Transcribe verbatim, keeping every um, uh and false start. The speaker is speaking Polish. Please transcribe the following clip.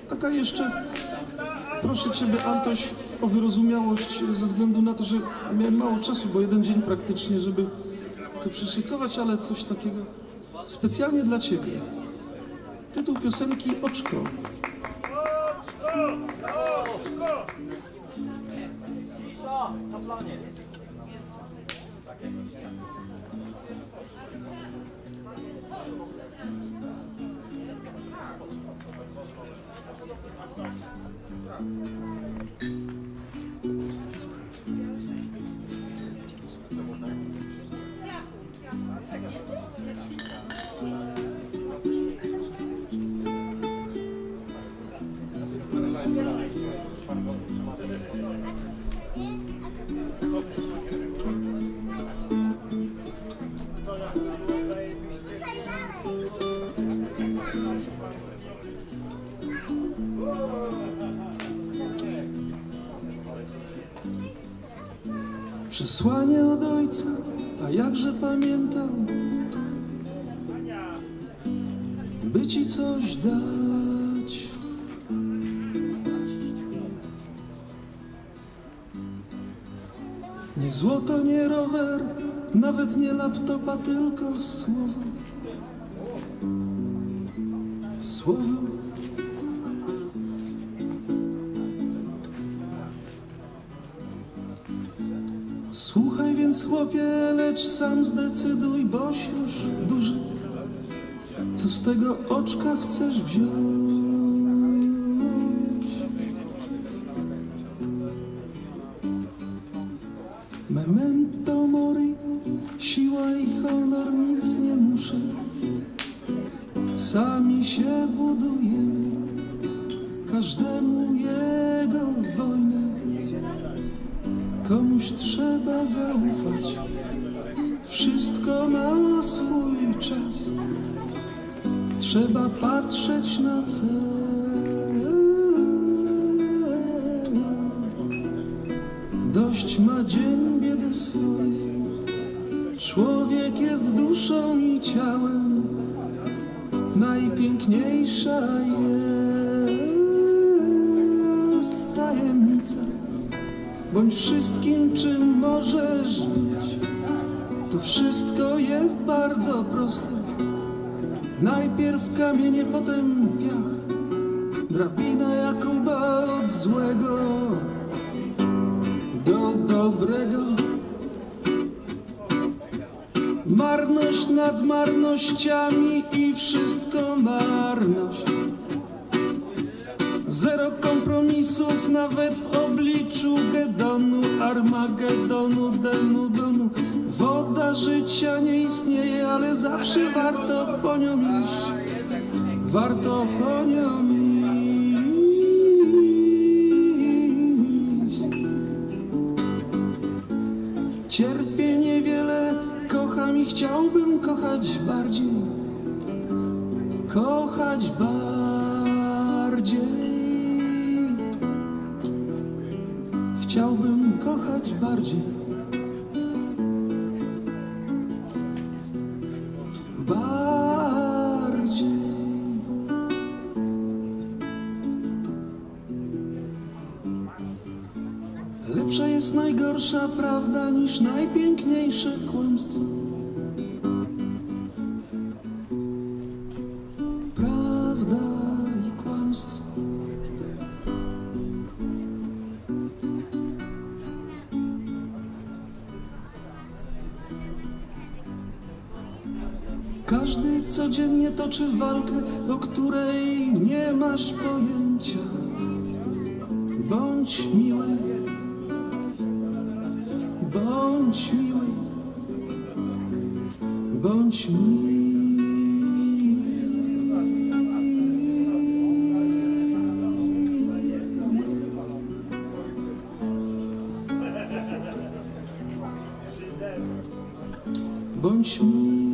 taka jeszcze, proszę Ciebie, Antoś, o wyrozumiałość ze względu na to, że miałem mało czasu, bo jeden dzień praktycznie, żeby to przyszykować, ale coś takiego specjalnie dla Ciebie. Tytuł piosenki Oczko. Cisza na planie. Przesłanie od ojca, a jakże pamiętał, by Ci coś dać. Nie złoto, nie rower, nawet nie laptopa, tylko słowo. Słowo. Słuchaj więc, chłopie, lecz sam zdecyduj, boś już duży, co z tego oczka chcesz wziąć. Memento mori, siła i honor, nic nie muszę, sami się budujemy, każdemu jego wojnę. Komuś trzeba zaufać, wszystko ma swój czas. Trzeba patrzeć na cel. Dość ma dzień biedy swojej. Człowiek jest duszą i ciałem, najpiękniejsza jest tajemnica. Bądź wszystkim, czym możesz być. To wszystko jest bardzo proste. Najpierw kamienie, potem piach. Drabina Jakuba od złego do dobrego. Marność nad marnościami i wszystko marność. Zero kompromisów nawet w obliczu Gedonu, Armagedonu, Denu, Donu. Woda życia nie istnieje, ale zawsze warto po nią iść. Warto po nią iść. Cierpię niewiele, kocham i chciałbym kochać bardziej. Kochać bardziej. Chciałbym kochać bardziej. Bardziej. Lepsza jest najgorsza prawda niż najpiękniejsze kłamstwo. Prawda i kłamstwo. Każdy codziennie toczy walkę, o której nie masz pojęcia. Bądź miły, bądź miły, bądź miły. Bądź miły.